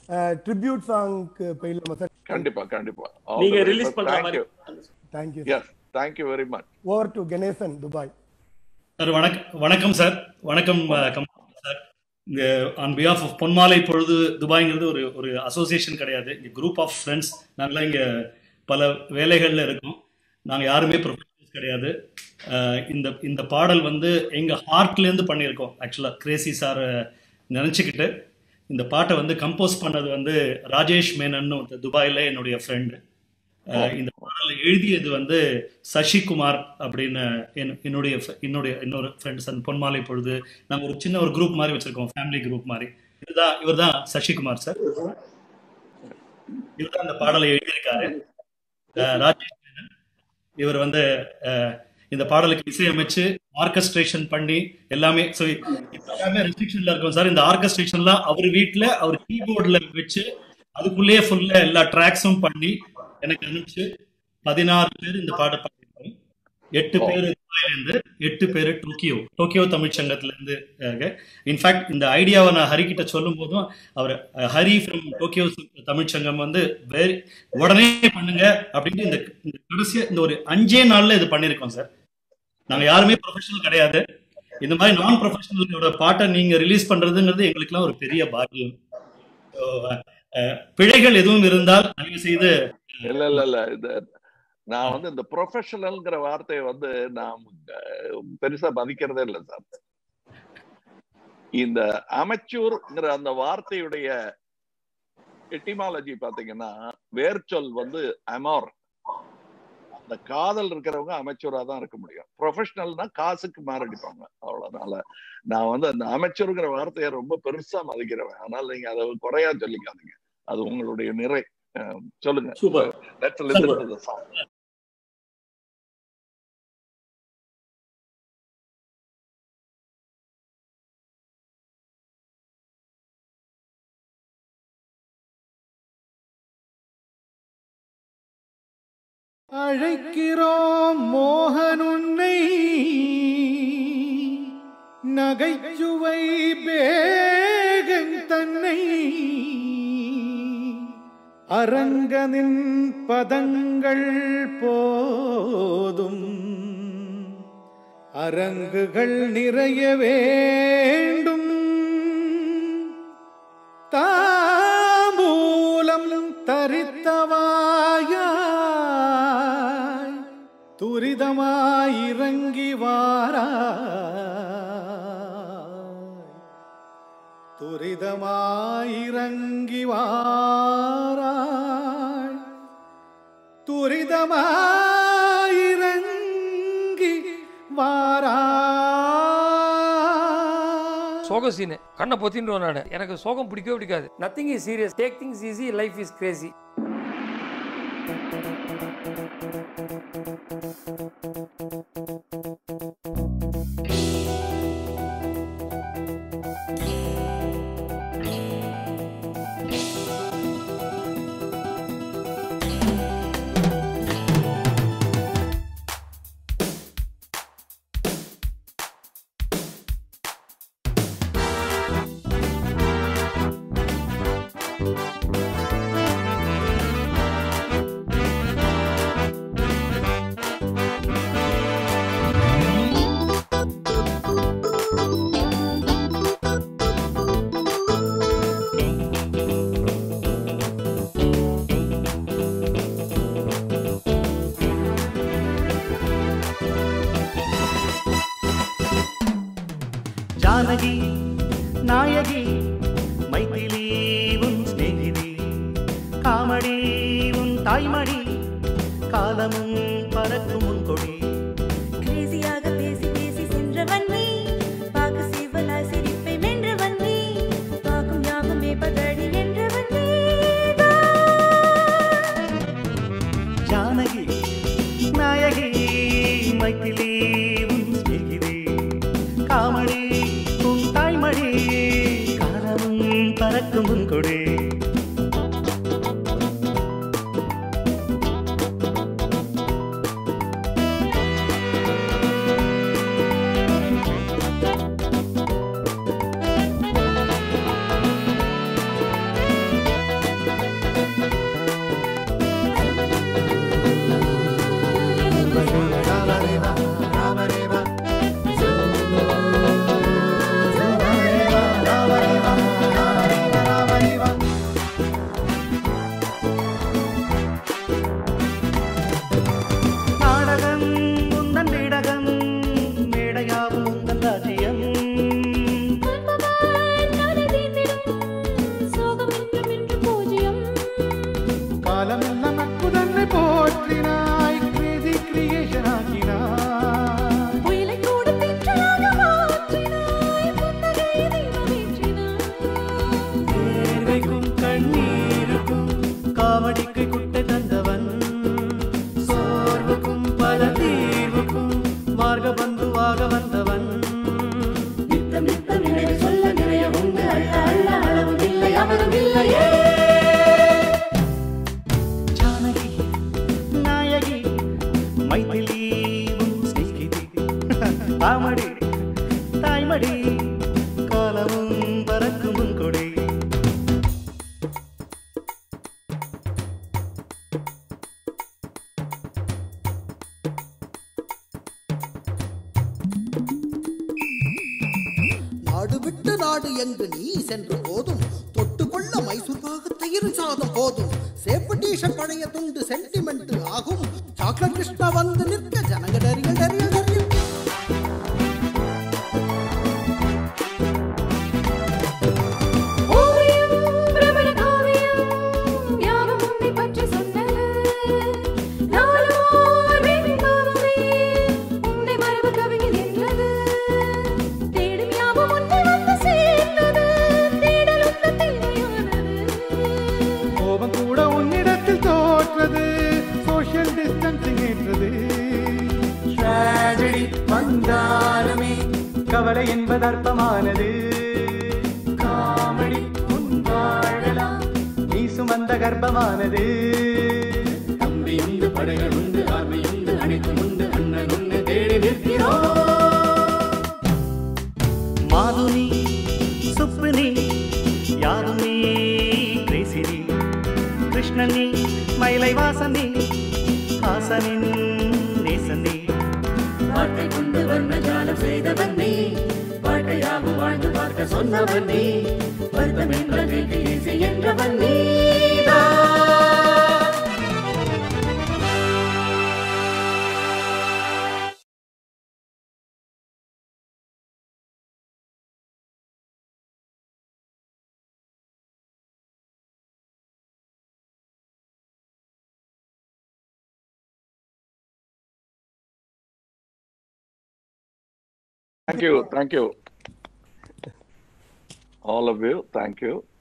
Tribute சாங்க்கு போயிடலாமா sir? கண்டிப்பா கண்டிப்பா நீங்க ரிலீஸ் பண்ற மாதிரி. Thank you. Yes, thank you very much. Over to Ganesan, Dubai. Sir வணக்கம் சார். வணக்கம் சார். இந்த on behalf of Ponmalai Pozhudhu துபாய்ங்கிறது ஒரு அசோசியேஷன் கிடையாது. இங்கே குரூப் ஆஃப் ஃப்ரெண்ட்ஸ். நாங்களாம் இங்கே பல வேலைகளில் இருக்கோம். நாங்கள் யாருமே ப்ரொஃபஷனல்ஸ் கிடையாது. இந்த பாடல் வந்து எங்கள் ஹார்ட்லேருந்து பண்ணியிருக்கோம். ஆக்சுவலாக கிரேசி சார் நினச்சிக்கிட்டு இந்த பாட்டை வந்து கம்போஸ் பண்ணது வந்து ராஜேஷ் மேனன் துபாயில் என்னுடைய ஃப்ரெண்டு. இந்த பாடலை எழுதியது வந்து சசிகுமார் அப்படின்னு இன்னொரு ஃப்ரெண்ட்ஸ். அந்த பொன்மாலை பொழுது நாங்கள் ஒரு சின்ன குரூப் மாதிரி வச்சிருக்கோம், ஃபேமிலி குரூப் மாதிரி. இவர் தான் சசிகுமார் சார். இவர் தான் இந்த பாடலை எழுதியிருக்காரு. ராஜேஷ் மேனன் இவர் வந்து இந்த பாடலுக்கு இசையமைச்சு ஆர்கஸ்ட்ரேஷன் பண்ணி எல்லாமே. ஸோ எல்லாமே ரெஸ்ட்ரிக்ஷன்ல இருக்கும் சார். இந்த ஆர்கஸ்ட்ரேஷன்லாம் அவர் வீட்டில் அவர் கீபோர்டில் வச்சு அதுக்குள்ளேயே ஃபுல்லா எல்லா ட்ராக்ஸும் பண்ணி எனக்கு அனுப்பிச்சு 16 பேர் இந்த பாட்டை பாடிருக்கோம். 8 பேர் துபாயிலேருந்து, 8 பேர் டோக்கியோ தமிழ்ச்சங்கத்திலேருந்து. இன்ஃபேக்ட் இந்த ஐடியாவை நான் ஹரிக்கிட்ட சொல்லும் போதும் அவர் ஹரி ஃப்ரம் டோக்கியோ தமிழ்ச்சங்கம் வந்து உடனே பண்ணுங்க அப்படின்னு இந்த கடைசியாக இந்த ஒரு 5 நாள்ல இது பண்ணியிருக்கோம் சார். நாங்கள் யாருமே ப்ரொஃபஷனல் கிடையாது. இந்த மாதிரி நான் ப்ரொஃபஷனலோட பாட்டை நீங்க ரிலீஸ் பண்றதுங்கிறது எங்களுக்குலாம் ஒரு பெரிய பாக்கியம். பிழைகள் எதுவும் இருந்தால் தயவு செய்து. இல்ல நான் வந்து இந்த ப்ரொஃபஷனல்ங்கிற வார்த்தையை வந்து நான் பெருசா மதிக்கிறதே இல்லை சார். இந்த அமெச்சூர்ங்கிற அந்த வார்த்தையுடைய எட்டிமாலஜி பாத்தீங்கன்னா வேர்ச்சொல் வந்து அமோர். அந்த காதல் இருக்கிறவங்க அமெச்சூரா தான் இருக்க முடியும். ப்ரொஃபஷனல்னா காசுக்கு மாரடிப்பாங்க, அவ்வளவுனால நான் வந்து அந்த அமெச்சூருங்கிற வார்த்தையை ரொம்ப பெருசா மதிக்கிறவன். அதனால நீங்க அதை குறையா சொல்லிக்காதீங்க, அது உங்களுடைய நிறை. சொல்லுங்க. Super. Let's listen to the song. அழைக்கிறோம் மோகன் உன்னை, நகைச்சுவை பேகன் தன்னை, அரங்கனின் பதங்கள் போதும், அரங்குகள் நிறைய வேண்டும், தாம்பூலம் தரித்தவாயாய் துரிதமாயிறங்கி வாராய், துரிதமாயிறங்கி வாராய், துரிதமாயிறங்கி வாராய். சோக சீனு கண்ணை பொத்தின்னு நாடு. எனக்கு சோகம் பிடிக்கவே பிடிக்காது. Nothing is serious. Take things easy. Life is crazy. Janaki நாயகி மைதிலி உன் ஸ்நேகிதி, காமடி உன் தாய்மடி, காலமும் பறக்கும் உன் கொடி. கிரேசியாக பேசி பேசி சென்றவன் நீ, பாக்கு சிவலாய் சிரிப்பை மென்றவன் நீ, பாக்கும் ஞாபகமே பகடி என்றவன் நீ. ஜானகி நாயகி மைதிலி உன் ஸ்நேகிதி, காமடி உன் தாய்மடி, காலமும் பறக்கும் உன் கொடி. நாடு எங்கு நீ சென்று போதும் தொட்டுக்கொள்ள மைசூர் பாகு தயிர் சாதம் போதும் சேப்பு டீஷர்ட் பழைய துண்டு சென்டிமெண்ட் ஆகும் சாக்லேட் கிருஷ்ணா வந்து நிற்க ஜனங்க டரியல் டரியல் டரியல் கவலை என்பது அற்பமானது காமெடி உண்டாழலாம் நீ சுமந்த கர்ப்பமானது தம்பி உண்டு படைகள் உண்டு ஆர்மை உண்டு அனைத்தும் உண்டு அண்ணன் உண்டு தேடி நிற்கிறோம் மாதுனி சுப்புனி யாதுனி கிரேசினி கிருஷ்ணனி மயிலை வாசனி ஹாசனின் நேசனி வாழ்க்கை கொண்டு வர்ணஜாலம் செய்தவன் நீ வாழ்க்கையாவும் வாழ்ந்து பார்க்க சொன்னவன் நீ வருத்தம் என்ற வீட்டு என்றவன் நீ Thank you. All of you, thank you.